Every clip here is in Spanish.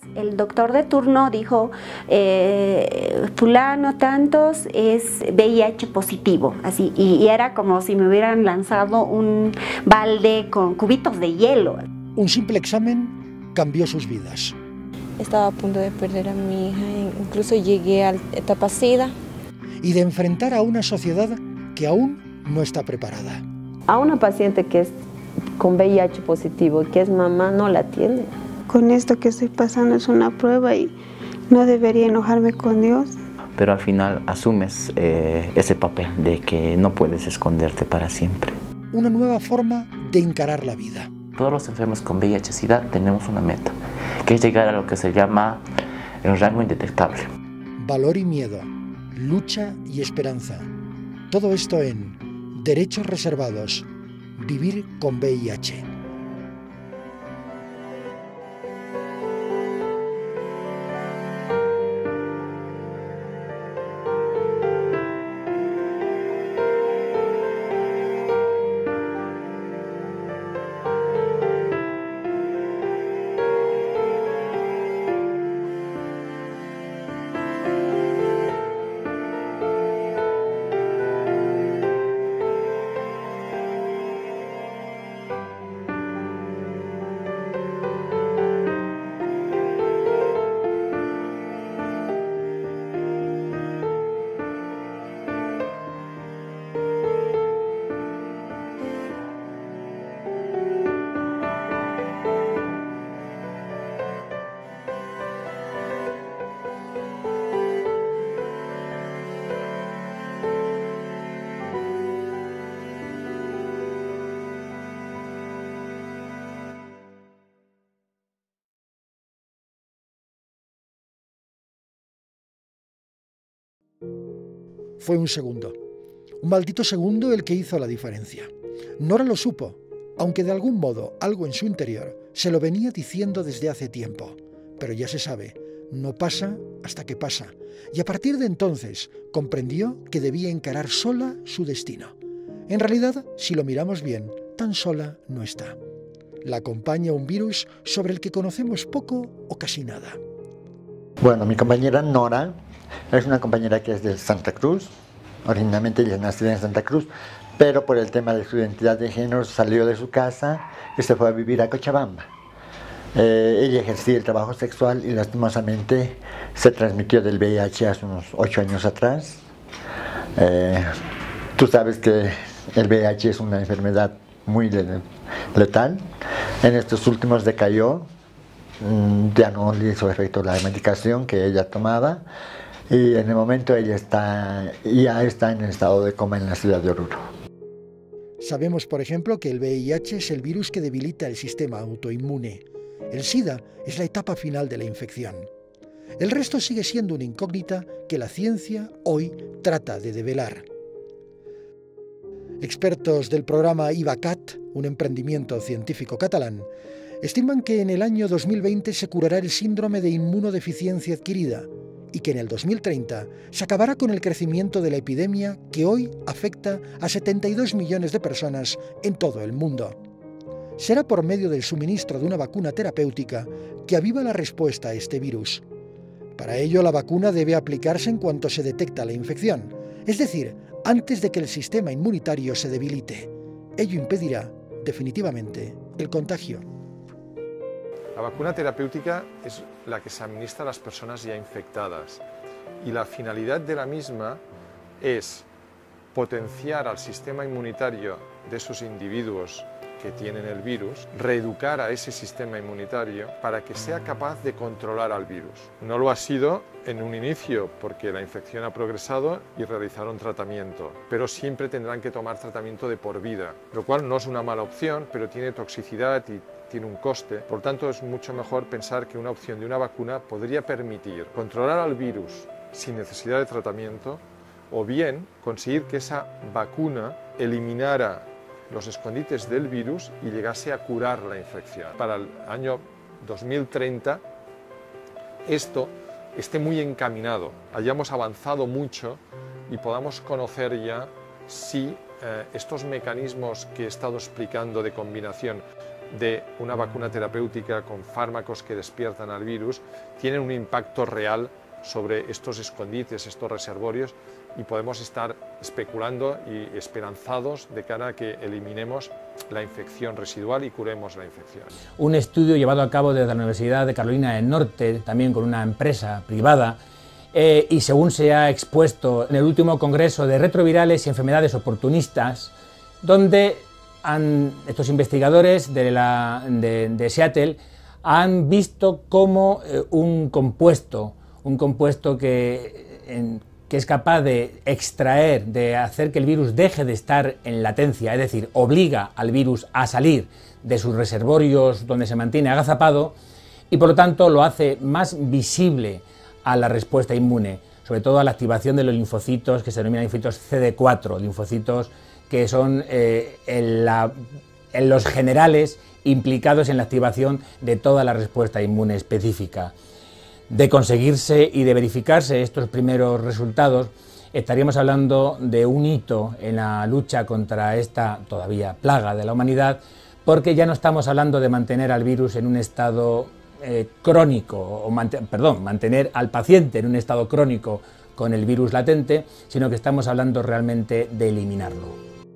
El doctor de turno dijo, fulano tantos es VIH positivo, así, y era como si me hubieran lanzado un balde con cubitos de hielo. Un simple examen cambió sus vidas. Estaba a punto de perder a mi hija, incluso llegué a la etapa SIDA. Y de enfrentar a una sociedad que aún no está preparada. A una paciente que es con VIH positivo y que es mamá no la atiende. Con esto que estoy pasando es una prueba y no debería enojarme con Dios. Pero al final asumes ese papel de que no puedes esconderte para siempre. Una nueva forma de encarar la vida. Todos los enfermos con VIH-Sida tenemos una meta, que es llegar a lo que se llama el rango indetectable. Valor y miedo, lucha y esperanza. Todo esto en Derechos Reservados. Vivir con VIH. Fue un segundo. Un maldito segundo el que hizo la diferencia. Nora lo supo, aunque de algún modo algo en su interior se lo venía diciendo desde hace tiempo. Pero ya se sabe, no pasa hasta que pasa. Y a partir de entonces comprendió que debía encarar sola su destino. En realidad, si lo miramos bien, tan sola no está. La acompaña un virus sobre el que conocemos poco o casi nada. Bueno, mi compañera Nora es una compañera que es de Santa Cruz. Originalmente ella nació en Santa Cruz, pero por el tema de su identidad de género salió de su casa y se fue a vivir a Cochabamba. Ella ejercía el trabajo sexual y lastimosamente se transmitió del VIH hace unos 8 años atrás. Tú sabes que el VIH es una enfermedad muy letal. En estos últimos decayó, ya no le hizo efecto la medicación que ella tomaba. Y en el momento ella ya está en estado de coma en la ciudad de Oruro. Sabemos, por ejemplo, que el VIH es el virus que debilita el sistema autoinmune. El SIDA es la etapa final de la infección. El resto sigue siendo una incógnita que la ciencia hoy trata de develar. Expertos del programa IVACAT, un emprendimiento científico catalán, estiman que en el año 2020 se curará el síndrome de inmunodeficiencia adquirida, y que en el 2030 se acabará con el crecimiento de la epidemia que hoy afecta a 72 millones de personas en todo el mundo. Será por medio del suministro de una vacuna terapéutica que aviva la respuesta a este virus. Para ello, la vacuna debe aplicarse en cuanto se detecta la infección, es decir, antes de que el sistema inmunitario se debilite. Ello impedirá, definitivamente, el contagio. La vacuna terapéutica es la que se administra a las personas ya infectadas y la finalidad de la misma es potenciar al sistema inmunitario de esos individuos que tienen el virus, reeducar a ese sistema inmunitario para que sea capaz de controlar al virus. No lo ha sido en un inicio porque la infección ha progresado y realizaron tratamiento, pero siempre tendrán que tomar tratamiento de por vida, lo cual no es una mala opción, pero tiene toxicidad y tiene un coste. Por tanto, es mucho mejor pensar que una opción de una vacuna podría permitir controlar al virus sin necesidad de tratamiento o bien conseguir que esa vacuna eliminara los escondites del virus y llegase a curar la infección. Para el año 2030 esto esté muy encaminado, hayamos avanzado mucho y podamos conocer ya si estos mecanismos que he estado explicando de combinación de una vacuna terapéutica con fármacos que despiertan al virus tienen un impacto real sobre estos escondites, estos reservorios, y podemos estar especulando y esperanzados de cara a que eliminemos la infección residual y curemos la infección. Un estudio llevado a cabo desde la Universidad de Carolina del Norte, también con una empresa privada, y según se ha expuesto en el último Congreso de Retrovirales y Enfermedades Oportunistas, donde estos investigadores de Seattle han visto cómo un compuesto que es capaz de extraer, de hacer que el virus deje de estar en latencia, es decir, obliga al virus a salir de sus reservorios donde se mantiene agazapado y por lo tanto lo hace más visible a la respuesta inmune, sobre todo a la activación de los linfocitos que se denominan linfocitos CD4, linfocitos que son en los generales implicados en la activación de toda la respuesta inmune específica. De conseguirse y de verificarse estos primeros resultados, estaríamos hablando de un hito en la lucha contra esta todavía plaga de la humanidad, porque ya no estamos hablando de mantener al virus en un estado crónico, o mantener al paciente en un estado crónico con el virus latente, sino que estamos hablando realmente de eliminarlo.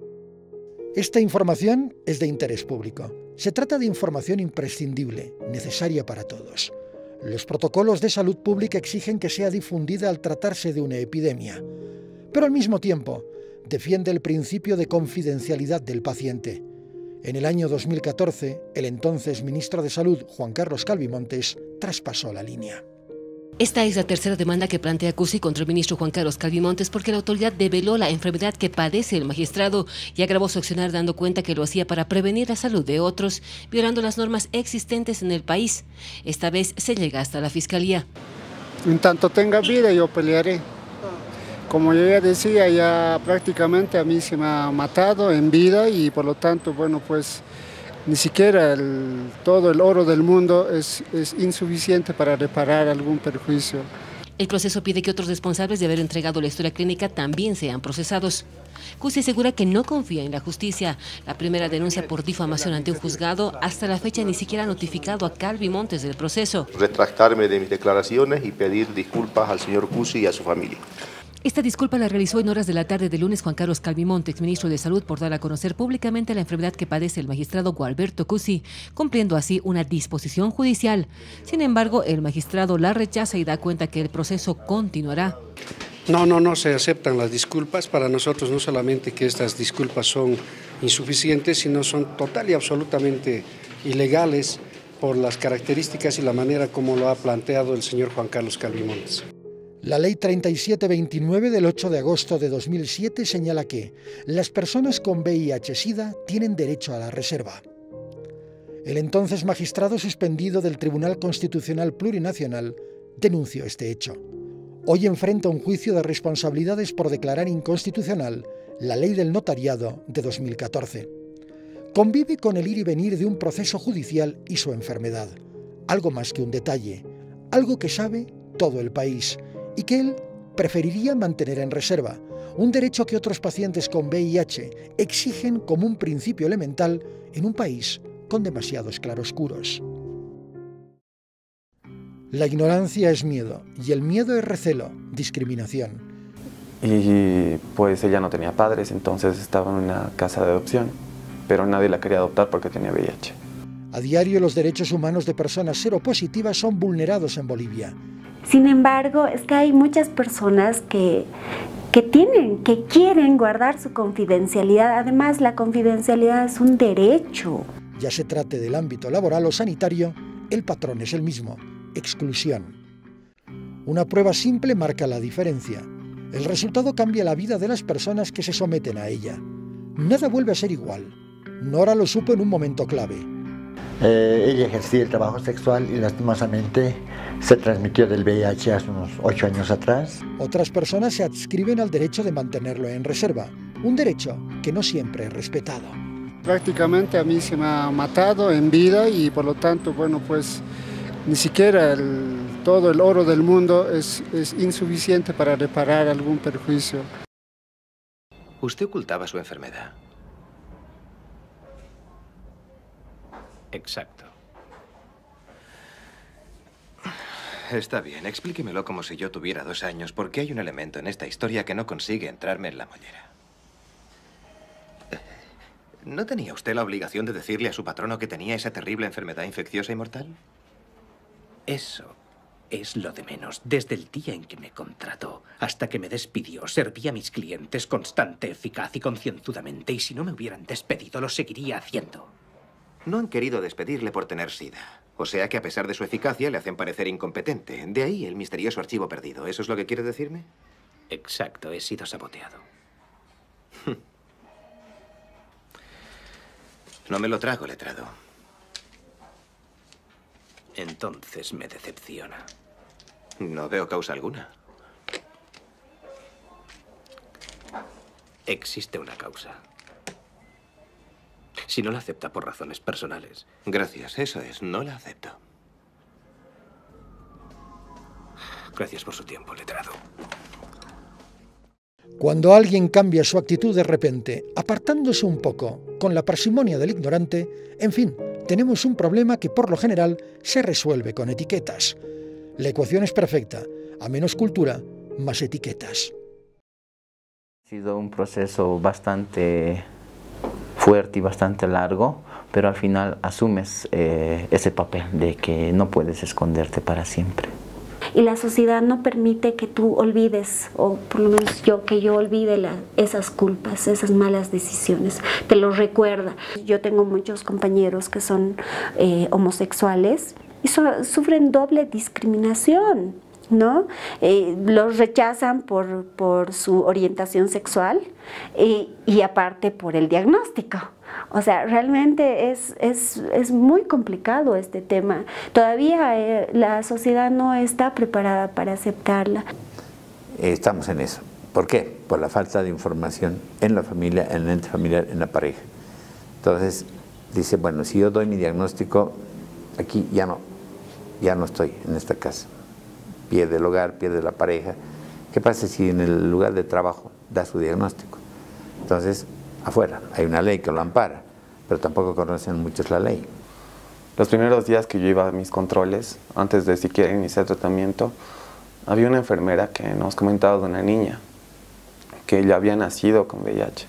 Esta información es de interés público. Se trata de información imprescindible, necesaria para todos. Los protocolos de salud pública exigen que sea difundida al tratarse de una epidemia, pero al mismo tiempo defiende el principio de confidencialidad del paciente. En el año 2014, el entonces ministro de Salud, Juan Carlos Calvimontes, traspasó la línea. Esta es la tercera demanda que plantea CUSI contra el ministro Juan Carlos Calvimontes porque la autoridad develó la enfermedad que padece el magistrado y agravó su accionar dando cuenta que lo hacía para prevenir la salud de otros, violando las normas existentes en el país. Esta vez se llega hasta la Fiscalía. En tanto tenga vida yo pelearé. Como yo ya decía, ya prácticamente a mí se me ha matado en vida y por lo tanto, bueno, pues ni siquiera todo el oro del mundo es insuficiente para reparar algún perjuicio. El proceso pide que otros responsables de haber entregado la historia clínica también sean procesados. CUSI asegura que no confía en la justicia. La primera denuncia por difamación ante un juzgado hasta la fecha ni siquiera ha notificado a Calvimontes del proceso. Retractarme de mis declaraciones y pedir disculpas al señor CUSI y a su familia. Esta disculpa la realizó en horas de la tarde del lunes Juan Carlos Calvimontes, ministro de Salud, por dar a conocer públicamente la enfermedad que padece el magistrado Gualberto Cusi, cumpliendo así una disposición judicial. Sin embargo, el magistrado la rechaza y da cuenta que el proceso continuará. No se aceptan las disculpas. Para nosotros no solamente que estas disculpas son insuficientes, sino son total y absolutamente ilegales por las características y la manera como lo ha planteado el señor Juan Carlos Calvimontes. La Ley 3729 del 8 de agosto de 2007 señala que las personas con VIH-Sida tienen derecho a la reserva. El entonces magistrado suspendido del Tribunal Constitucional Plurinacional denunció este hecho. Hoy enfrenta un juicio de responsabilidades por declarar inconstitucional la Ley del Notariado de 2014. Convive con el ir y venir de un proceso judicial y su enfermedad. Algo más que un detalle, algo que sabe todo el país y que él preferiría mantener en reserva, un derecho que otros pacientes con VIH exigen como un principio elemental en un país con demasiados claroscuros. La ignorancia es miedo y el miedo es recelo, discriminación. Y pues ella no tenía padres, entonces estaba en una casa de adopción, pero nadie la quería adoptar porque tenía VIH. A diario los derechos humanos de personas seropositivas son vulnerados en Bolivia. Sin embargo, es que hay muchas personas que quieren guardar su confidencialidad. Además, la confidencialidad es un derecho. Ya se trate del ámbito laboral o sanitario, el patrón es el mismo: exclusión. Una prueba simple marca la diferencia. El resultado cambia la vida de las personas que se someten a ella. Nada vuelve a ser igual. Nora lo supo en un momento clave. Ella ejercía el trabajo sexual y lastimosamente se transmitió del VIH hace unos 8 años atrás. Otras personas se adscriben al derecho de mantenerlo en reserva, un derecho que no siempre es respetado. Prácticamente a mí se me ha matado en vida y por lo tanto, bueno, pues ni siquiera todo el oro del mundo es insuficiente para reparar algún perjuicio. ¿Usted ocultaba su enfermedad? Exacto. Está bien, explíquemelo como si yo tuviera 2 años, porque hay un elemento en esta historia que no consigue entrarme en la mollera. ¿No tenía usted la obligación de decirle a su patrono que tenía esa terrible enfermedad infecciosa y mortal? Eso es lo de menos. Desde el día en que me contrató hasta que me despidió, serví a mis clientes constante, eficaz y concienzudamente, y si no me hubieran despedido, lo seguiría haciendo. No han querido despedirle por tener SIDA. O sea que a pesar de su eficacia le hacen parecer incompetente. De ahí el misterioso archivo perdido. ¿Eso es lo que quiere decirme? Exacto, he sido saboteado. No me lo trago, letrado. Entonces me decepciona. No veo causa alguna. Existe una causa. Si no la acepta por razones personales. Gracias, eso es, no la acepto. Gracias por su tiempo, letrado. Cuando alguien cambia su actitud de repente, apartándose un poco, con la parsimonia del ignorante, en fin, tenemos un problema que por lo general se resuelve con etiquetas. La ecuación es perfecta: a menos cultura, más etiquetas. Ha sido un proceso bastante fuerte y bastante largo, pero al final asumes ese papel de que no puedes esconderte para siempre. Y la sociedad no permite que tú olvides, o por lo menos que yo olvide esas culpas, esas malas decisiones. Te lo recuerda. Yo tengo muchos compañeros que son homosexuales y sufren doble discriminación, ¿no? Los rechazan por su orientación sexual y aparte por el diagnóstico. O sea, realmente es muy complicado este tema. Todavía la sociedad no está preparada para aceptarla. Estamos en eso. ¿Por qué? Por la falta de información en la familia, en el ente familiar, en la pareja. Entonces, dice, bueno, si yo doy mi diagnóstico, aquí ya no estoy en esta casa. Pierde el hogar, pierde la pareja. ¿Qué pasa si en el lugar de trabajo da su diagnóstico? Entonces, afuera hay una ley que lo ampara, pero tampoco conocen muchos la ley. Los primeros días que yo iba a mis controles, antes de siquiera iniciar tratamiento, había una enfermera que nos comentaba de una niña que ella había nacido con VIH.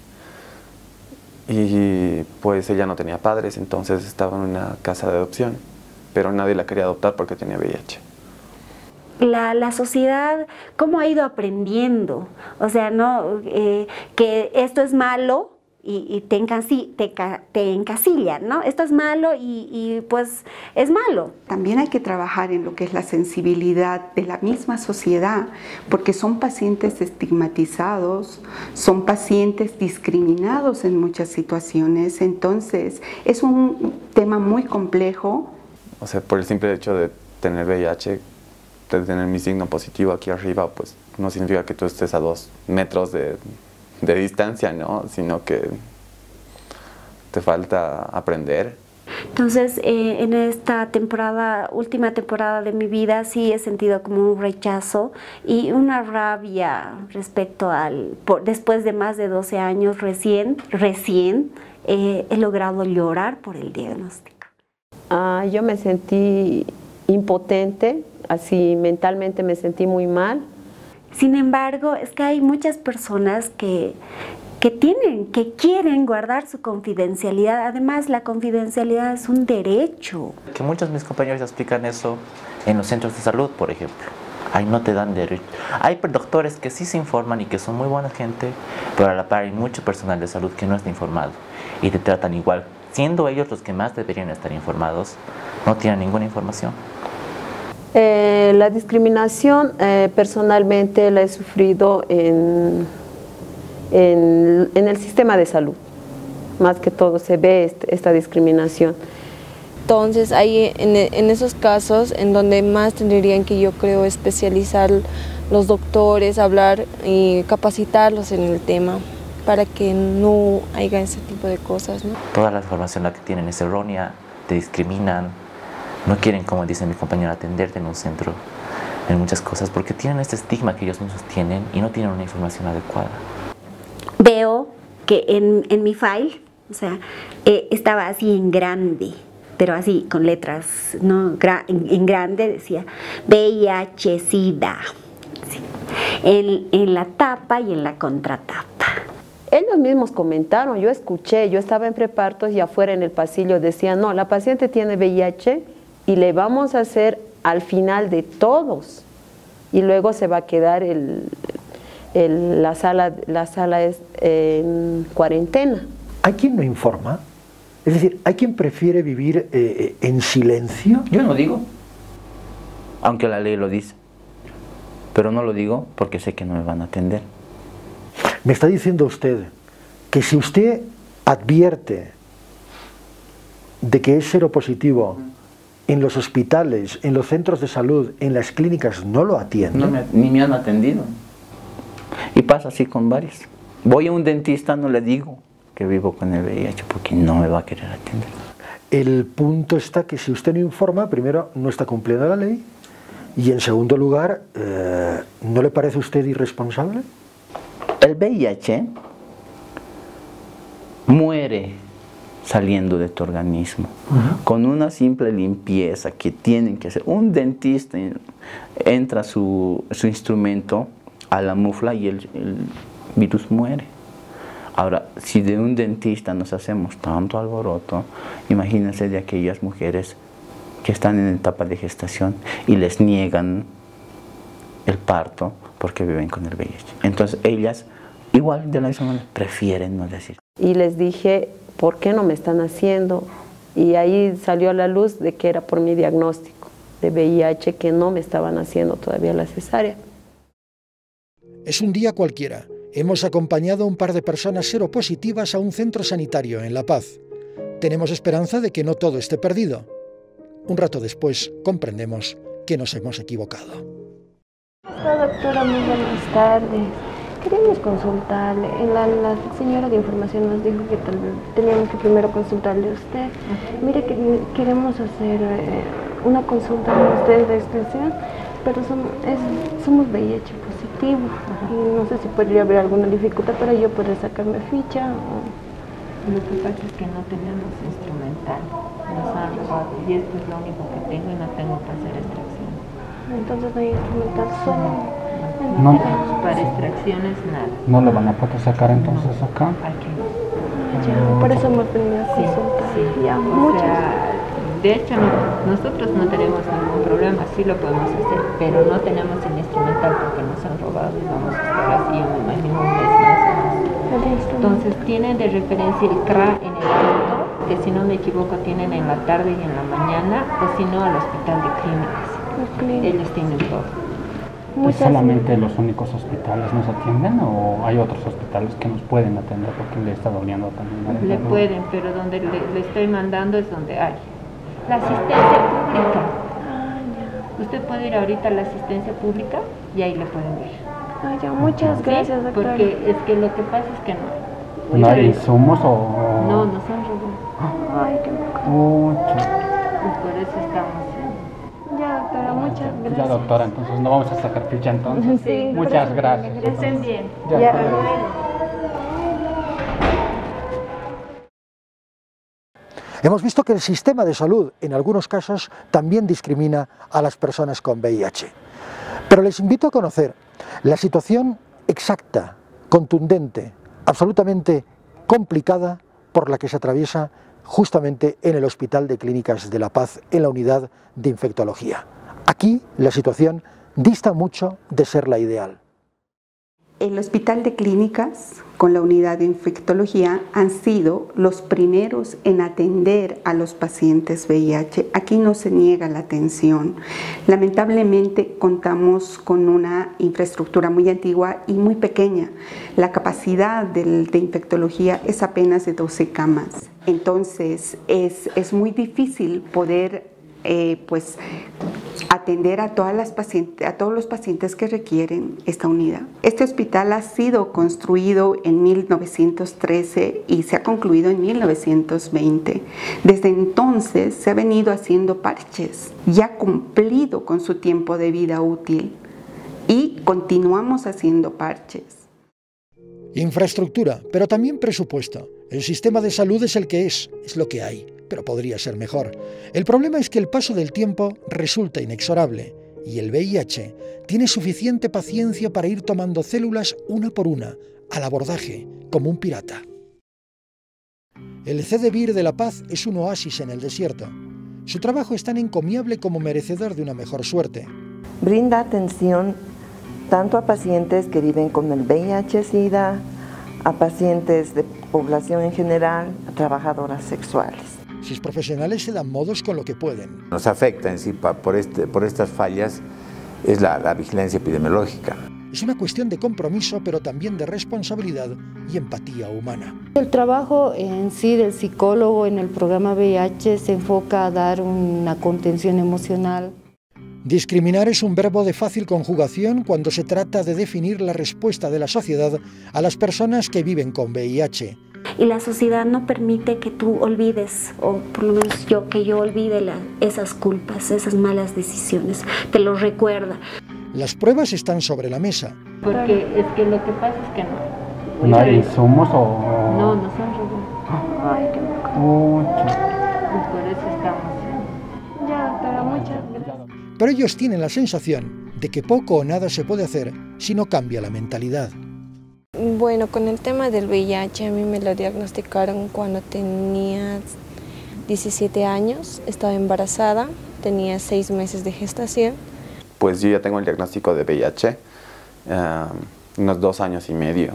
Y pues ella no tenía padres, entonces estaba en una casa de adopción, pero nadie la quería adoptar porque tenía VIH. La sociedad, ¿cómo ha ido aprendiendo? O sea, ¿no? Que esto es malo y te encasillan, ¿no? Esto es malo y pues es malo. También hay que trabajar en lo que es la sensibilidad de la misma sociedad, porque son pacientes estigmatizados, son pacientes discriminados en muchas situaciones, entonces es un tema muy complejo. O sea, por el simple hecho de tener VIH, de tener mi signo positivo aquí arriba, pues no significa que tú estés a 2 metros de distancia, ¿no? Sino que te falta aprender. Entonces, en esta última temporada de mi vida, sí he sentido como un rechazo y una rabia respecto después de más de 12 años recién he logrado llorar por el diagnóstico. Yo me sentí impotente, así mentalmente me sentí muy mal. Sin embargo, es que hay muchas personas que quieren guardar su confidencialidad. Además, la confidencialidad es un derecho. Que muchos de mis compañeros explican eso en los centros de salud, por ejemplo. Ahí no te dan derecho. Hay doctores que sí se informan y que son muy buena gente, pero a la par hay mucho personal de salud que no está informado y te tratan igual. Siendo ellos los que más deberían estar informados, no tienen ninguna información. La discriminación personalmente la he sufrido en el sistema de salud. Más que todo se ve esta discriminación. Entonces ahí en esos casos en donde más tendrían que, yo creo, especializar los doctores, hablar y capacitarlos en el tema para que no haya ese tipo de cosas, ¿no? Toda la información la que tienen es errónea, te discriminan, no quieren, como dice mi compañero, atenderte en un centro, en muchas cosas, porque tienen este estigma que ellos mismos tienen y no tienen una información adecuada. Veo que en mi file, o sea, estaba así en grande, pero así, con letras, ¿no? En grande decía VIH-Sida, sí, en la tapa y en la contratapa. Ellos mismos comentaron, yo escuché, yo estaba en prepartos y afuera en el pasillo decían, no, la paciente tiene VIH y le vamos a hacer al final de todos y luego se va a quedar la sala es en cuarentena. ¿Hay quien no informa? Es decir, ¿hay quien prefiere vivir en silencio? Yo no digo, aunque la ley lo dice, pero no lo digo porque sé que no me van a atender. Me está diciendo usted que si usted advierte de que es seropositivo en los hospitales, en los centros de salud, en las clínicas, no lo atienden. Ni me han atendido. Y pasa así con varios. Voy a un dentista, no le digo que vivo con el VIH porque no me va a querer atender. El punto está que si usted no informa, primero no está cumpliendo la ley y en segundo lugar, ¿no le parece usted irresponsable? El VIH muere saliendo de tu organismo. Con una simple limpieza que tienen que hacer. Un dentista entra su instrumento a la mufla y el virus muere. Ahora, si de un dentista nos hacemos tanto alboroto, imagínense de aquellas mujeres que están en etapa de gestación y les niegan el parto porque viven con el VIH. Entonces ellas, igual de la misma manera, prefieren no decir. Y les dije, ¿por qué no me están haciendo? Y ahí salió a la luz de que era por mi diagnóstico de VIH, que no me estaban haciendo todavía la cesárea. Es un día cualquiera. Hemos acompañado a un par de personas seropositivas a un centro sanitario en La Paz. Tenemos esperanza de que no todo esté perdido. Un rato después comprendemos que nos hemos equivocado. Doctora, muy buenas tardes. Queríamos consultarle. La señora de información nos dijo que tal vez teníamos que primero consultarle a usted. Mire que queremos hacer una consulta con usted de extensión, pero somos VIH positivo. Y no sé si podría haber alguna dificultad para yo poder sacarme ficha. Lo que pasa es que no tenemos instrumental. Nos han robado y esto es lo único que tengo y no tengo para hacer extracción. Entonces no hay instrumental solo. No. Para extracciones nada. ¿No lo van a poder sacar entonces acá? Aquí. Ya, por eso hemos venido a consultar. Sí. Ya, de hecho, nosotros no tenemos ningún problema, sí lo podemos hacer, pero no tenemos el instrumental porque nos han robado y vamos a estar así, yo me imagino, un mes más o menos. Entonces, tienen de referencia el CRA en el auto, que si no me equivoco tienen en la tarde y en la mañana, o si no al hospital de clínicas. Ellos tienen todo. ¿Solamente los únicos hospitales nos atienden o hay otros hospitales que nos pueden atender porque le está doliendo también? Le pueden, pero donde le estoy mandando es donde hay. La asistencia pública. Usted puede ir ahorita a la asistencia pública y ahí le pueden ver. Ya, muchas gracias, doctora. Porque es que lo que pasa es que no. ¿No hay insumos o...? No, nos han robado. Ay, qué y por eso estamos... Ya, doctora, muchas gracias. Ya, doctora, entonces no vamos a sacar ficha entonces. Sí, muchas gracias. Que estén bien. Ya, Hemos visto que el sistema de salud, en algunos casos, también discrimina a las personas con VIH. Pero les invito a conocer la situación exacta, contundente, absolutamente complicada por la que se atraviesa justamente en el Hospital de Clínicas de La Paz, en la unidad de infectología. Aquí la situación dista mucho de ser la ideal. El Hospital de Clínicas, con la unidad de infectología, han sido los primeros en atender a los pacientes VIH. Aquí no se niega la atención. Lamentablemente contamos con una infraestructura muy antigua y muy pequeña. La capacidad de infectología es apenas de 12 camas. Entonces es muy difícil poder atender a todos los pacientes que requieren esta unidad. Este hospital ha sido construido en 1913 y se ha concluido en 1920. Desde entonces se ha venido haciendo parches, ya ha cumplido con su tiempo de vida útil y continuamos haciendo parches. Infraestructura, pero también presupuesto. El sistema de salud es el que es lo que hay. pero podría ser mejor. El problema es que el paso del tiempo resulta inexorable y el VIH tiene suficiente paciencia para ir tomando células una por una, al abordaje, como un pirata. El CDVIR de La Paz es un oasis en el desierto. Su trabajo es tan encomiable como merecedor de una mejor suerte. Brinda atención tanto a pacientes que viven con el VIH-Sida, a pacientes de población en general, a trabajadoras sexuales. Sus profesionales se dan modos con lo que pueden. Nos afecta en sí por estas fallas es la vigilancia epidemiológica. Es una cuestión de compromiso, pero también de responsabilidad y empatía humana. El trabajo en sí del psicólogo en el programa VIH se enfoca a dar una contención emocional. Discriminar es un verbo de fácil conjugación cuando se trata de definir la respuesta de la sociedad a las personas que viven con VIH. Y la sociedad no permite que tú olvides, o por lo menos que yo olvide esas culpas, esas malas decisiones. Te lo recuerda. Las pruebas están sobre la mesa. Porque es que lo que pasa es que no. ¿No hay insumos o...? No, no son robots. Ay, qué y por eso estamos... Ya, doctora, muchas gracias. Pero ellos tienen la sensación de que poco o nada se puede hacer si no cambia la mentalidad. Bueno, con el tema del VIH a mí me lo diagnosticaron cuando tenía 17 años, estaba embarazada, tenía 6 meses de gestación. Pues yo ya tengo el diagnóstico de VIH, unos 2 años y medio.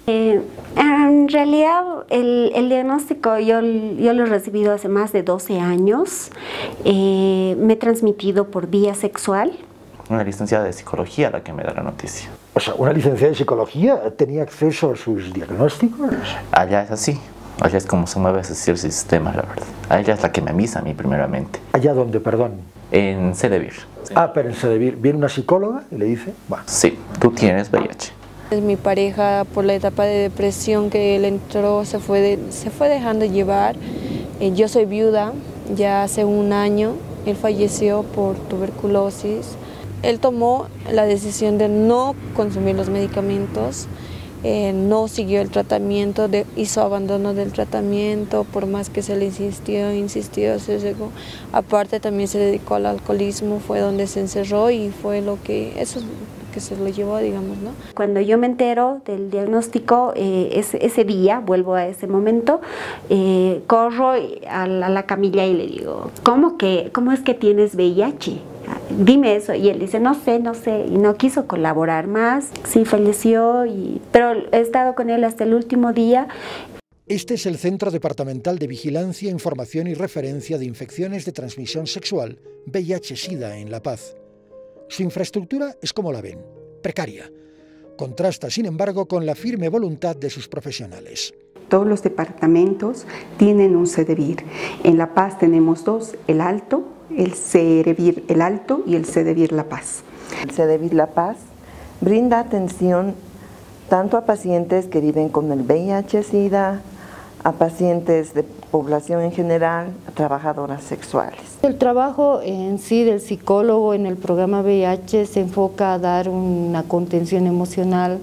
En realidad el diagnóstico yo lo he recibido hace más de 12 años, me he transmitido por vía sexual. Una licenciada de psicología la que me da la noticia. O sea, ¿una licenciada de psicología tenía acceso a sus diagnósticos? Allá es así. Allá es como se mueve ese sistema, la verdad. A ella es la que me avisa a mí primeramente. ¿Allá dónde, perdón? En CDVIR. Ah, pero en CDVIR. ¿Viene una psicóloga y le dice? Va. Sí, tú tienes VIH. Mi pareja, por la etapa de depresión que él entró, se fue dejando llevar. Yo soy viuda, ya hace 1 año. Él falleció por tuberculosis. Él tomó la decisión de no consumir los medicamentos, no siguió el tratamiento, hizo abandono del tratamiento, por más que se le insistió, se cegó. Aparte también se dedicó al alcoholismo, fue donde se encerró y fue eso es que se lo llevó, digamos, ¿no? Cuando yo me entero del diagnóstico, ese día, vuelvo a ese momento, corro a la camilla y le digo, ¿cómo es que tienes VIH? Dime eso. Y él dice, no sé, y no quiso colaborar más. Sí, falleció, pero he estado con él hasta el último día. Este es el Centro Departamental de Vigilancia, Información y Referencia de Infecciones de Transmisión Sexual, VIH-Sida, en La Paz. Su infraestructura es como la ven, precaria. Contrasta, sin embargo, con la firme voluntad de sus profesionales. Todos los departamentos tienen un CDVIR. En La Paz tenemos 2, el Alto, el CDVIR El Alto y el CDVIR La Paz. El CDVIR La Paz brinda atención tanto a pacientes que viven con el VIH-Sida, a pacientes de población en general, a trabajadoras sexuales. El trabajo en sí del psicólogo en el programa VIH se enfoca a dar una contención emocional,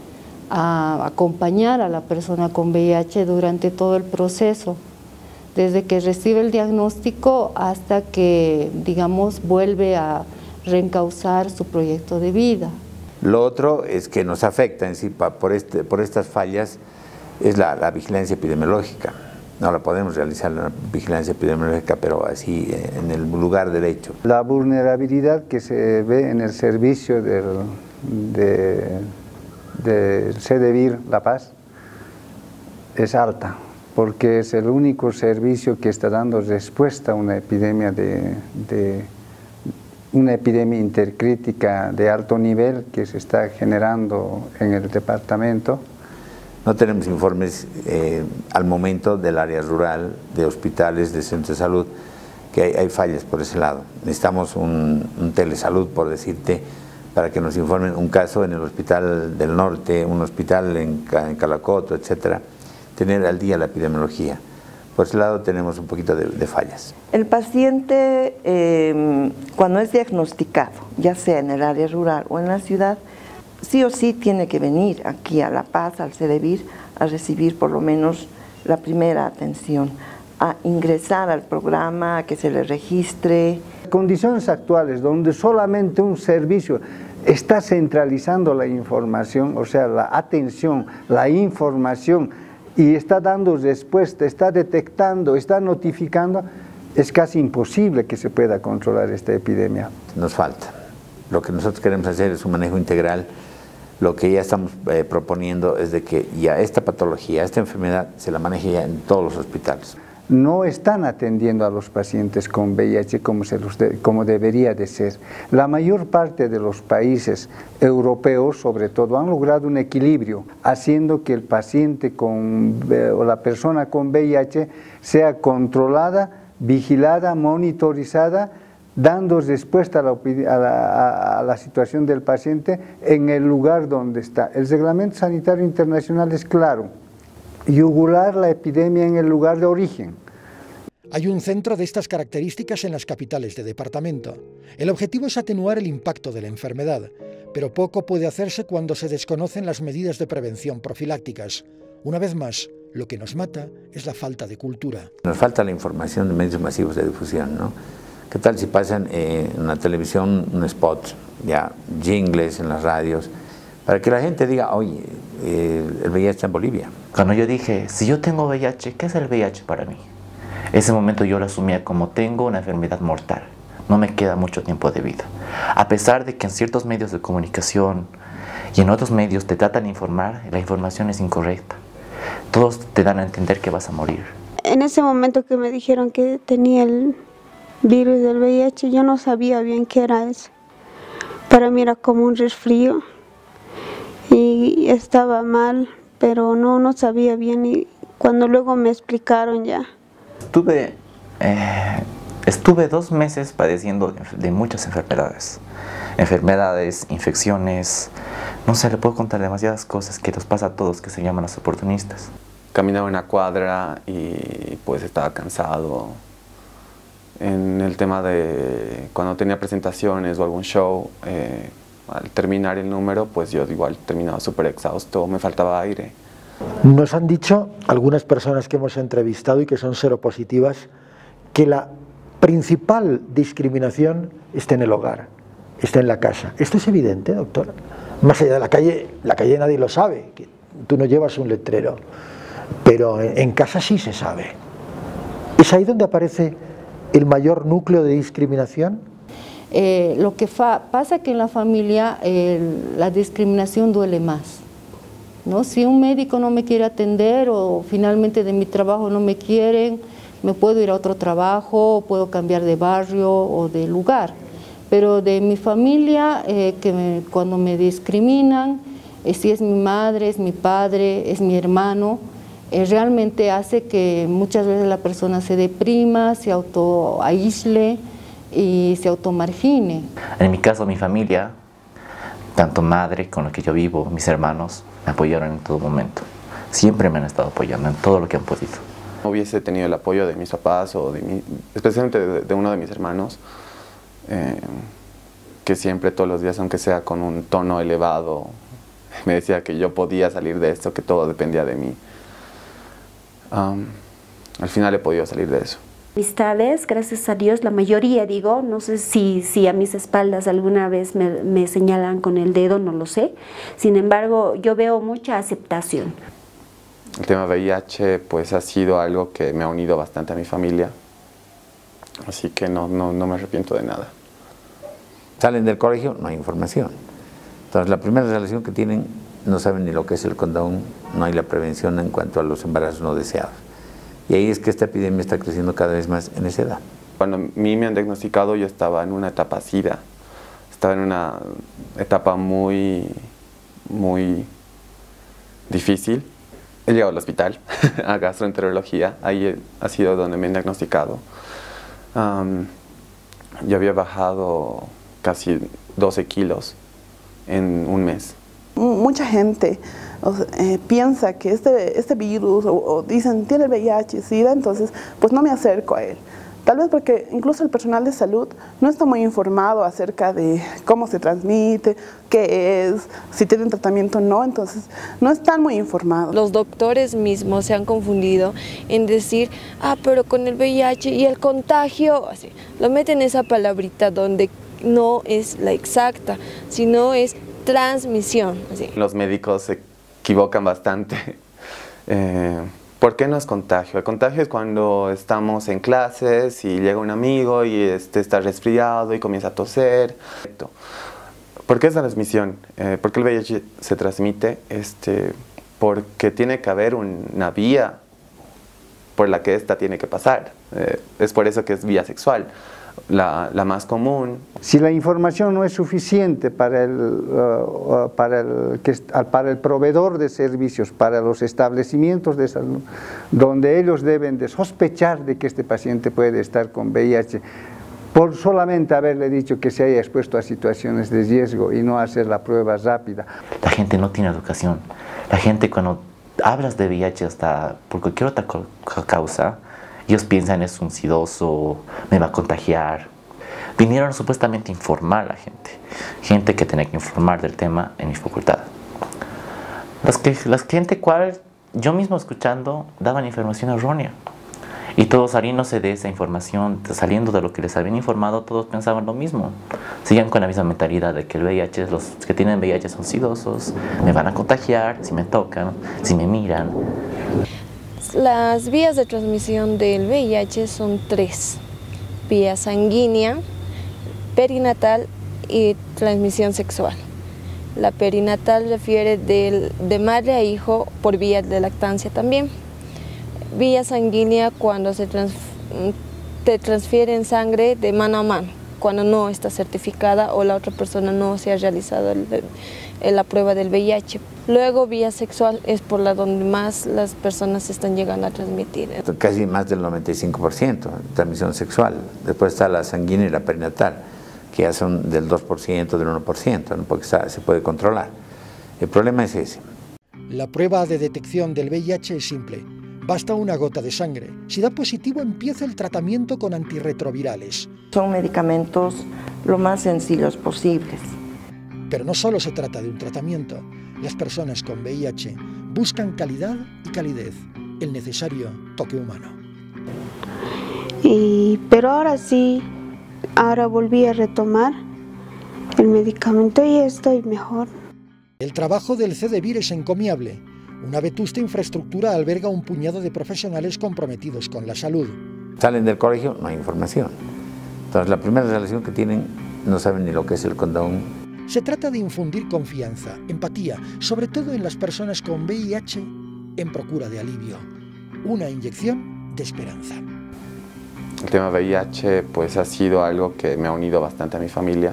a acompañar a la persona con VIH durante todo el proceso, desde que recibe el diagnóstico hasta que, digamos, vuelve a reencauzar su proyecto de vida. Lo otro es que nos afecta en sí por estas fallas es la vigilancia epidemiológica. No la podemos realizar la vigilancia epidemiológica, pero así en el lugar del hecho. La vulnerabilidad que se ve en el servicio del CDVIR La Paz es alta, porque es el único servicio que está dando respuesta a una epidemia una epidemia intercrítica de alto nivel que se está generando en el departamento. No tenemos informes al momento del área rural, de hospitales, de centros de salud, que hay fallas por ese lado. Necesitamos un telesalud, por decirte, para que nos informen un caso en el hospital del norte, un hospital en Calacoto, etcétera, tener al día la epidemiología. Por ese lado tenemos un poquito de fallas. El paciente, cuando es diagnosticado, ya sea en el área rural o en la ciudad, sí o sí tiene que venir aquí a La Paz, al CDVIR, a recibir por lo menos la primera atención. a ingresar al programa, a que se le registre. Condiciones actuales donde solamente un servicio está centralizando la información, o sea, la atención, la información, y está dando respuesta, está detectando, está notificando, es casi imposible que se pueda controlar esta epidemia. Nos falta. Lo que nosotros queremos hacer es un manejo integral. Lo que ya estamos proponiendo es de que ya esta patología, esta enfermedad, se la maneje ya en todos los hospitales. No están atendiendo a los pacientes con VIH como debería de ser. La mayor parte de los países europeos, sobre todo, han logrado un equilibrio, haciendo que el paciente o la persona con VIH sea controlada, vigilada, monitorizada, dando respuesta a la situación del paciente en el lugar donde está. El Reglamento Sanitario Internacional es claro: yugular la epidemia en el lugar de origen. Hay un centro de estas características en las capitales de departamento. El objetivo es atenuar el impacto de la enfermedad, pero poco puede hacerse cuando se desconocen las medidas de prevención profilácticas. Una vez más, lo que nos mata es la falta de cultura. Nos falta la información de medios masivos de difusión, ¿no? ¿Qué tal si pasan en la televisión un spot, ya jingles en las radios, para que la gente diga, oye, el VIH está en Bolivia? Cuando yo dije, si yo tengo VIH, ¿qué es el VIH para mí? Ese momento yo lo asumía como tengo una enfermedad mortal, no me queda mucho tiempo de vida. A pesar de que en ciertos medios de comunicación y en otros medios te tratan de informar, la información es incorrecta. Todos te dan a entender que vas a morir. En ese momento que me dijeron que tenía el virus del VIH, yo no sabía bien qué era eso. Para mí era como un resfrío y estaba mal, pero no sabía bien, y cuando luego me explicaron ya. Estuve 2 meses padeciendo de muchas enfermedades, infecciones, no sé, le puedo contar demasiadas cosas que nos pasa a todos, que se llaman los oportunistas. Caminaba una cuadra y pues estaba cansado. En el tema de cuando tenía presentaciones o algún show, al terminar el número, pues yo igual terminaba súper exhausto, me faltaba aire. Nos han dicho algunas personas que hemos entrevistado y que son seropositivas que la principal discriminación está en el hogar, está en la casa. ¿Esto es evidente, doctor? Más allá de la calle nadie lo sabe, que tú no llevas un letrero, pero en casa sí se sabe. ¿Es ahí donde aparece el mayor núcleo de discriminación? Lo que pasa que en la familia la discriminación duele más, ¿no? Si un médico no me quiere atender o finalmente de mi trabajo no me quieren, me puedo ir a otro trabajo, puedo cambiar de barrio o de lugar. Pero de mi familia, cuando me discriminan, si es mi madre, es mi padre, es mi hermano, realmente hace que muchas veces la persona se deprima, se autoaísle y se automargine. En mi caso, mi familia, tanto madre con la que yo vivo, mis hermanos, me apoyaron en todo momento. Siempre me han estado apoyando en todo lo que han podido. No hubiese tenido el apoyo de mis papás o especialmente de uno de mis hermanos, que siempre todos los días, aunque sea con un tono elevado, me decía que yo podía salir de esto, que todo dependía de mí. Al final he podido salir de eso. Amistades, gracias a Dios, la mayoría digo, no sé si a mis espaldas alguna vez me señalan con el dedo, no lo sé. Sin embargo, yo veo mucha aceptación. El tema VIH pues ha sido algo que me ha unido bastante a mi familia, así que no me arrepiento de nada. Salen del colegio, no hay información. Entonces la primera relación que tienen, no saben ni lo que es el condón, no hay la prevención en cuanto a los embarazos no deseados. Y ahí es que esta epidemia está creciendo cada vez más en esa edad. Cuando a mí me han diagnosticado, yo estaba en una etapa SIDA. Estaba en una etapa muy difícil. He llegado al hospital, a gastroenterología. Ahí ha sido donde me han diagnosticado. Yo había bajado casi 12 kilos en un mes. Mucha gente piensa que este virus, o dicen tiene VIH, SIDA, entonces pues no me acerco a él. Tal vez porque incluso el personal de salud no está muy informado acerca de cómo se transmite, qué es, si tienen tratamiento o no, entonces no están muy informados. Los doctores mismos se han confundido en decir, pero con el VIH y el contagio, así, lo meten esa palabrita donde no es la exacta, sino es transmisión. Así. Los médicos se equivocan bastante. ¿Por qué no es contagio? El contagio es cuando estamos en clases y llega un amigo y está resfriado y comienza a toser. ¿Por qué es la transmisión? ¿Por qué el VIH se transmite? Porque tiene que haber una vía por la que esta tiene que pasar. Es por eso que es vía sexual. La más común. Si la información no es suficiente para el proveedor de servicios, para los establecimientos de salud, donde ellos deben de sospechar de que este paciente puede estar con VIH, por solamente haberle dicho que se haya expuesto a situaciones de riesgo y no hacer la prueba rápida. La gente no tiene educación. La gente cuando hablas de VIH hasta por cualquier otra causa, ellos piensan es un sidoso, me va a contagiar. Vinieron supuestamente a informar a la gente que tenía que informar del tema en mi facultad. La gente cual yo mismo escuchando daban información errónea. Y todos saliéndose de esa información, saliendo de lo que les habían informado, todos pensaban lo mismo. Siguen con la misma mentalidad de que el VIH, los que tienen VIH son sidosos, me van a contagiar si me tocan, si me miran. Las vías de transmisión del VIH son 3, vía sanguínea, perinatal y transmisión sexual. La perinatal refiere de madre a hijo por vía de lactancia también. Vía sanguínea cuando te transfieren sangre de mano a mano, cuando no está certificada o la otra persona no se ha realizado la prueba del VIH. Luego, vía sexual es por la donde más las personas están llegando a transmitir. Casi más del 95% transmisión sexual. Después está la sanguínea y la perinatal, que ya son del 2%, del 1%, ¿no? Porque se puede controlar. El problema es ese. La prueba de detección del VIH es simple. Basta una gota de sangre. Si da positivo, empieza el tratamiento con antirretrovirales. Son medicamentos lo más sencillos posibles. Pero no solo se trata de un tratamiento. Las personas con VIH buscan calidad y calidez, el necesario toque humano. Pero ahora sí, ahora volví a retomar el medicamento y estoy mejor. El trabajo del CDVIR es encomiable. Una vetusta infraestructura alberga un puñado de profesionales comprometidos con la salud. Salen del colegio, no hay información. Entonces la primera relación que tienen, no saben ni lo que es el condón. Se trata de infundir confianza, empatía, sobre todo en las personas con VIH en procura de alivio. Una inyección de esperanza. El tema VIH pues ha sido algo que me ha unido bastante a mi familia.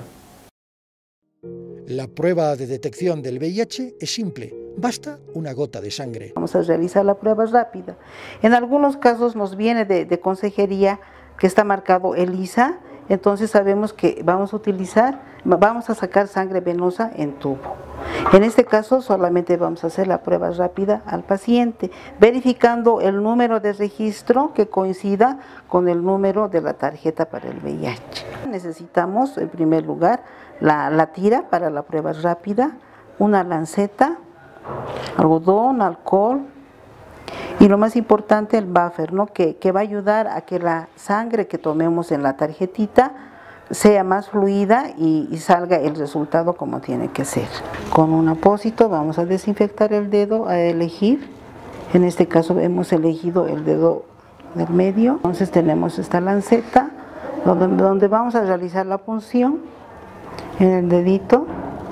La prueba de detección del VIH es simple. Basta una gota de sangre. Vamos a realizar la prueba rápida. En algunos casos nos viene de consejería que está marcado ELISA, entonces sabemos que vamos a sacar sangre venosa en tubo. En este caso solamente vamos a hacer la prueba rápida al paciente, verificando el número de registro que coincida con el número de la tarjeta para el VIH. Necesitamos en primer lugar la tira para la prueba rápida, una lanceta, algodón, alcohol y lo más importante el buffer, ¿no? que va a ayudar a que la sangre que tomemos en la tarjetita sea más fluida y salga el resultado como tiene que ser. Con un apósito vamos a desinfectar el dedo a elegir. En este caso hemos elegido el dedo del medio. Entonces tenemos esta lanceta donde vamos a realizar la punción en el dedito.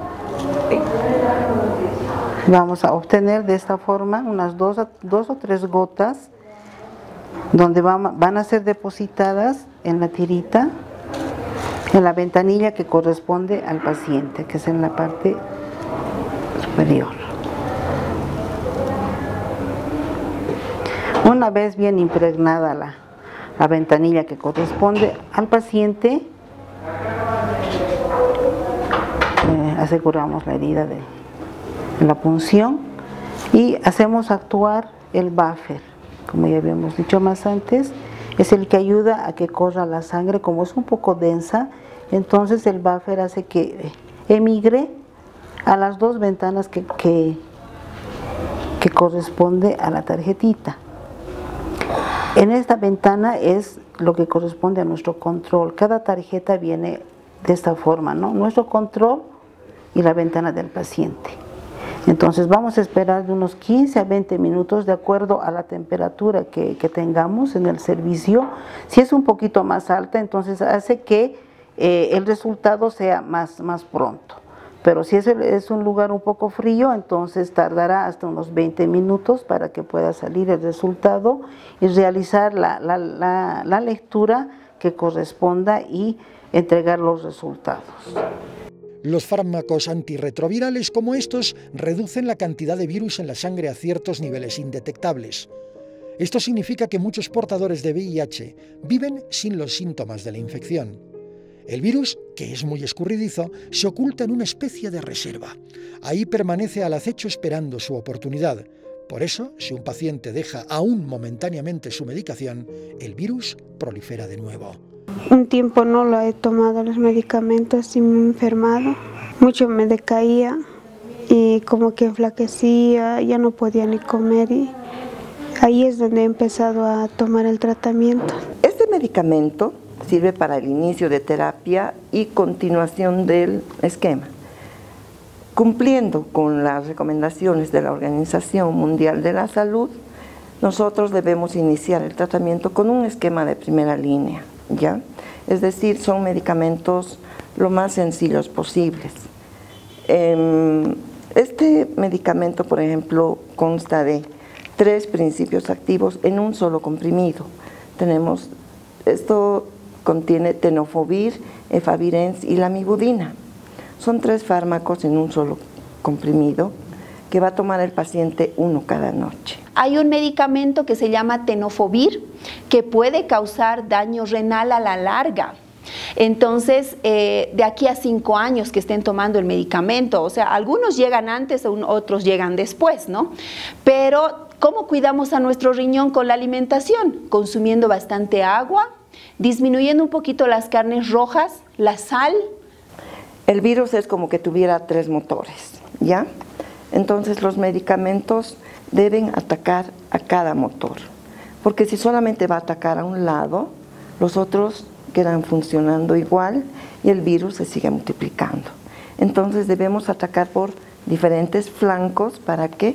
Vamos a obtener de esta forma unas dos o tres gotas donde van a ser depositadas en la tirita, en la ventanilla que corresponde al paciente, que es en la parte superior. Una vez bien impregnada la ventanilla que corresponde al paciente, aseguramos la herida de la punción y hacemos actuar el buffer, como ya habíamos dicho más antes, es el que ayuda a que corra la sangre. Como es un poco densa, entonces el buffer hace que emigre a las dos ventanas que corresponde a la tarjetita. En esta ventana es lo que corresponde a nuestro control. Cada tarjeta viene de esta forma, ¿no? Nuestro control y la ventana del paciente. Entonces vamos a esperar de unos 15 a 20 minutos de acuerdo a la temperatura que tengamos en el servicio. Si es un poquito más alta, entonces hace que el resultado sea más pronto. Pero si es un lugar un poco frío, entonces tardará hasta unos 20 minutos para que pueda salir el resultado y realizar la lectura que corresponda y entregar los resultados. Los fármacos antirretrovirales como estos reducen la cantidad de virus en la sangre a ciertos niveles indetectables. Esto significa que muchos portadores de VIH viven sin los síntomas de la infección. El virus, que es muy escurridizo, se oculta en una especie de reserva. Ahí permanece al acecho esperando su oportunidad. Por eso, si un paciente deja aún momentáneamente su medicación, el virus prolifera de nuevo. Un tiempo no lo he tomado los medicamentos y me he enfermado. Mucho me decaía y como que enflaquecía, ya no podía ni comer y ahí es donde he empezado a tomar el tratamiento. Este medicamento sirve para el inicio de terapia y continuación del esquema. Cumpliendo con las recomendaciones de la Organización Mundial de la Salud, nosotros debemos iniciar el tratamiento con un esquema de primera línea, ¿ya? Es decir, son medicamentos lo más sencillos posibles. Este medicamento, por ejemplo, consta de 3 principios activos en un solo comprimido. Esto contiene tenofovir, efavirenz y lamivudina. Son 3 fármacos en un solo comprimido que va a tomar el paciente uno cada noche. Hay un medicamento que se llama tenofovir que puede causar daño renal a la larga. Entonces, de aquí a 5 años que estén tomando el medicamento, o sea, algunos llegan antes, otros llegan después, ¿no? Pero, ¿cómo cuidamos a nuestro riñón con la alimentación? Consumiendo bastante agua, disminuyendo un poquito las carnes rojas, la sal. El virus es como que tuviera 3 motores, ¿ya? Entonces los medicamentos deben atacar a cada motor, porque si solamente va a atacar a un lado, los otros quedan funcionando igual y el virus se sigue multiplicando. Entonces debemos atacar por diferentes flancos para que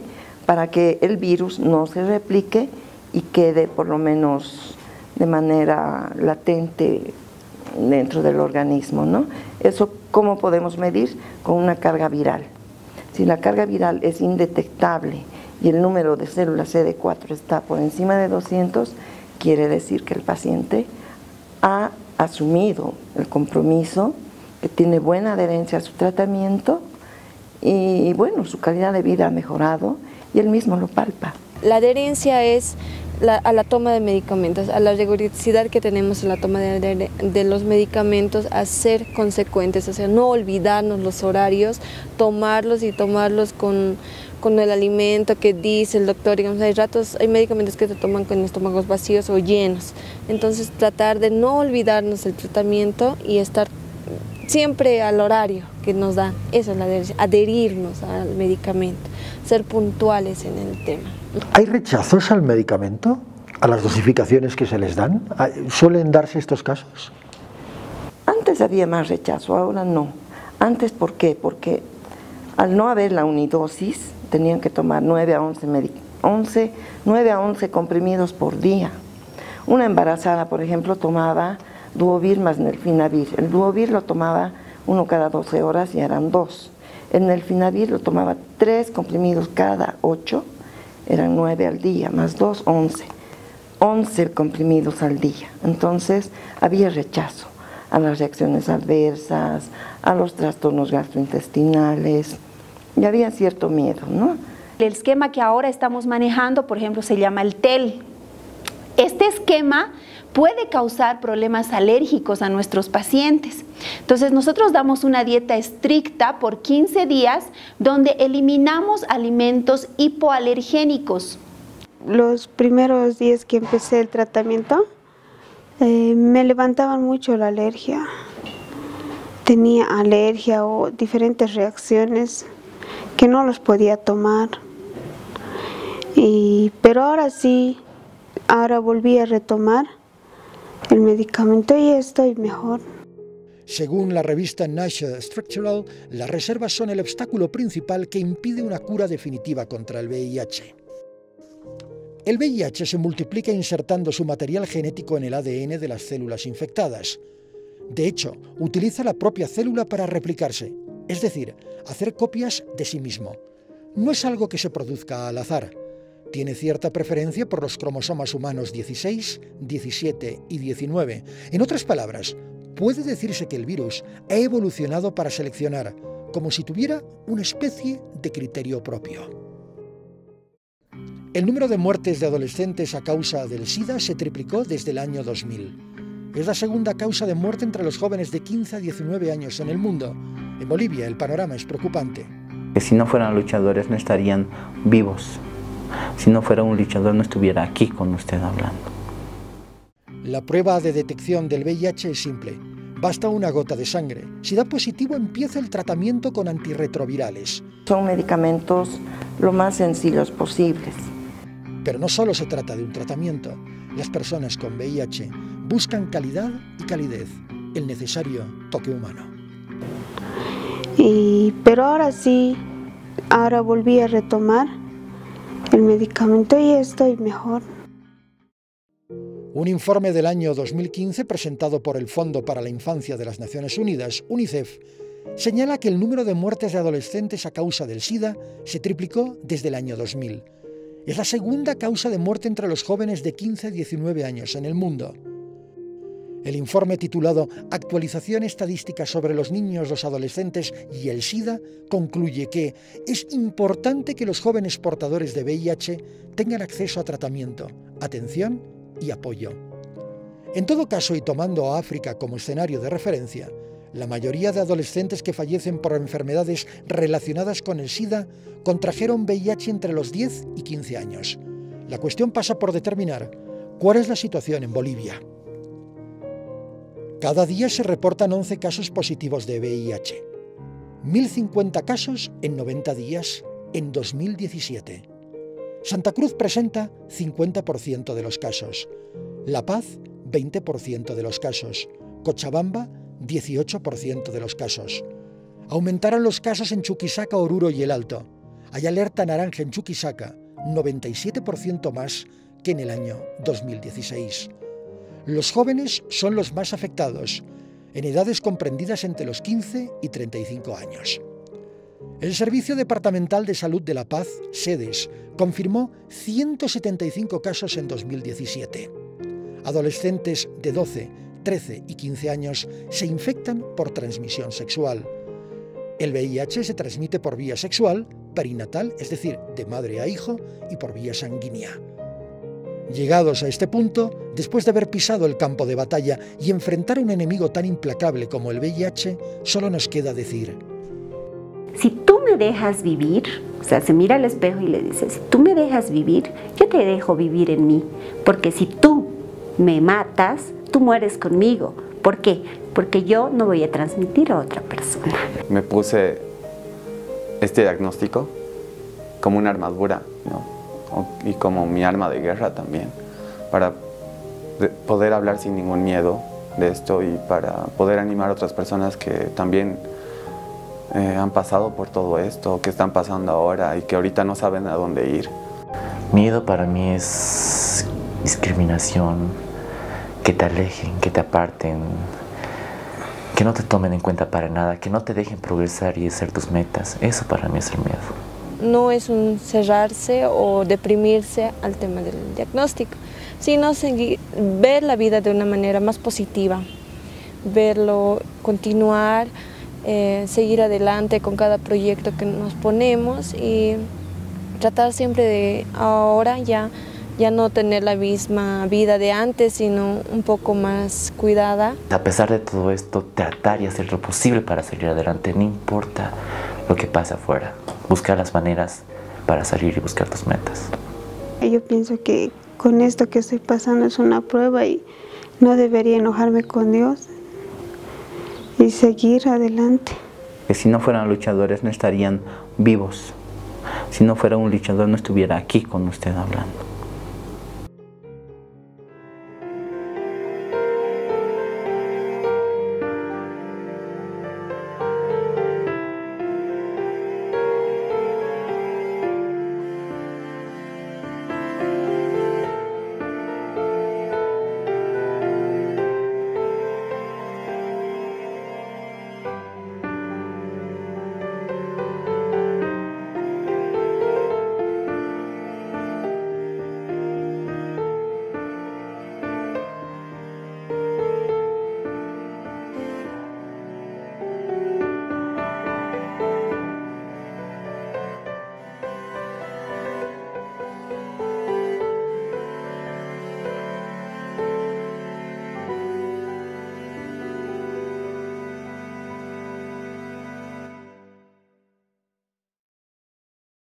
el virus no se replique y quede por lo menos de manera latente dentro del organismo, ¿no? Eso, ¿cómo podemos medir? Con una carga viral. Si la carga viral es indetectable y el número de células CD4 está por encima de 200, quiere decir que el paciente ha asumido el compromiso, que tiene buena adherencia a su tratamiento y bueno, su calidad de vida ha mejorado y él mismo lo palpa. La adherencia es a la toma de medicamentos, a la rigurosidad que tenemos en la toma de los medicamentos, a ser consecuentes, o sea, no olvidarnos los horarios, tomarlos con el alimento que dice el doctor. Digamos, hay medicamentos que se toman con estómagos vacíos o llenos, entonces tratar de no olvidarnos el tratamiento y estar siempre al horario que nos da. Eso es la adherencia, adherirnos al medicamento, ser puntuales en el tema. ¿Hay rechazos al medicamento? ¿A las dosificaciones que se les dan? ¿Suelen darse estos casos? Antes había más rechazo, ahora no. Antes, ¿por qué? Porque al no haber la unidosis, tenían que tomar 9 a 11 comprimidos por día. Una embarazada, por ejemplo, tomaba Duovir más Nelfinavir. El Duovir lo tomaba 1 cada 12 horas y eran 2. El Nelfinavir lo tomaba 3 comprimidos cada 8, eran 9 al día, más 2, 11. 11 comprimidos al día. Entonces había rechazo a las reacciones adversas, a los trastornos gastrointestinales, y había cierto miedo, ¿no? El esquema que ahora estamos manejando, por ejemplo, se llama el TEL. Este esquema puede causar problemas alérgicos a nuestros pacientes. Entonces nosotros damos una dieta estricta por 15 días donde eliminamos alimentos hipoalergénicos. Los primeros días que empecé el tratamiento, Me levantaban mucho la alergia. Tenía alergia o diferentes reacciones que no los podía tomar. Pero ahora sí, ahora volví a retomar el medicamento y estoy mejor. Según la revista Nature Structural, las reservas son el obstáculo principal que impide una cura definitiva contra el VIH. El VIH se multiplica insertando su material genético en el ADN de las células infectadas. De hecho, utiliza la propia célula para replicarse, es decir, hacer copias de sí mismo. No es algo que se produzca al azar. Tiene cierta preferencia por los cromosomas humanos 16, 17 y 19. En otras palabras, puede decirse que el virus ha evolucionado para seleccionar, como si tuviera una especie de criterio propio. El número de muertes de adolescentes a causa del SIDA se triplicó desde el año 2000. Es la segunda causa de muerte entre los jóvenes de 15 a 19 años en el mundo. En Bolivia el panorama es preocupante. Si no fueran luchadores no estarían vivos. Si no fuera un luchador no estuviera aquí con usted hablando. La prueba de detección del VIH es simple. Basta una gota de sangre. Si da positivo, empieza el tratamiento con antirretrovirales. Son medicamentos lo más sencillos posibles. Pero no solo se trata de un tratamiento. Las personas con VIH buscan calidad y calidez, el necesario toque humano. Pero ahora sí, ahora volví a retomar el medicamento y estoy mejor. Un informe del año 2015 presentado por el Fondo para la Infancia de las Naciones Unidas, UNICEF, señala que el número de muertes de adolescentes a causa del SIDA se triplicó desde el año 2000. Es la segunda causa de muerte entre los jóvenes de 15 a 19 años en el mundo. El informe titulado Actualización estadística sobre los niños, los adolescentes y el SIDA concluye que es importante que los jóvenes portadores de VIH tengan acceso a tratamiento, atención y apoyo. En todo caso, y tomando a África como escenario de referencia, la mayoría de adolescentes que fallecen por enfermedades relacionadas con el SIDA contrajeron VIH entre los 10 y 15 años. La cuestión pasa por determinar cuál es la situación en Bolivia. Cada día se reportan 11 casos positivos de VIH. 1.050 casos en 90 días en 2017. Santa Cruz presenta 50% de los casos. La Paz, 20% de los casos. Cochabamba, 18% de los casos. Aumentaron los casos en Chuquisaca, Oruro y El Alto. Hay alerta naranja en Chuquisaca, 97% más que en el año 2016. Los jóvenes son los más afectados, en edades comprendidas entre los 15 y 35 años. El Servicio Departamental de Salud de La Paz, SEDES, confirmó 175 casos en 2017. Adolescentes de 12, 13 y 15 años se infectan por transmisión sexual. El VIH se transmite por vía sexual, perinatal, es decir, de madre a hijo, y por vía sanguínea. Llegados a este punto, después de haber pisado el campo de batalla y enfrentar a un enemigo tan implacable como el VIH, solo nos queda decir: si tú me dejas vivir, o sea, se mira al espejo y le dice, si tú me dejas vivir, yo te dejo vivir en mí, porque si tú me matas, tú mueres conmigo. ¿Por qué? Porque yo no voy a transmitir a otra persona. Me puse este diagnóstico como una armadura, ¿no? Y como mi arma de guerra también, para poder hablar sin ningún miedo de esto y para poder animar a otras personas que también han pasado por todo esto, que están pasando ahora y que ahorita no saben a dónde ir. Miedo para mí es discriminación, que te alejen, que te aparten, que no te tomen en cuenta para nada, que no te dejen progresar y hacer tus metas. Eso para mí es el miedo. No es un cerrarse o deprimirse al tema del diagnóstico, sino ver la vida de una manera más positiva, verlo, continuar, seguir adelante con cada proyecto que nos ponemos y tratar siempre de ahora ya no tener la misma vida de antes, sino un poco más cuidada. A pesar de todo esto, tratar y hacer lo posible para salir adelante, no importa lo que pase afuera. Buscar las maneras para salir y buscar tus metas. Yo pienso que con esto que estoy pasando es una prueba y no debería enojarme con Dios y seguir adelante. Que si no fueran luchadores no estarían vivos. Si no fuera un luchador no estuviera aquí con usted hablando.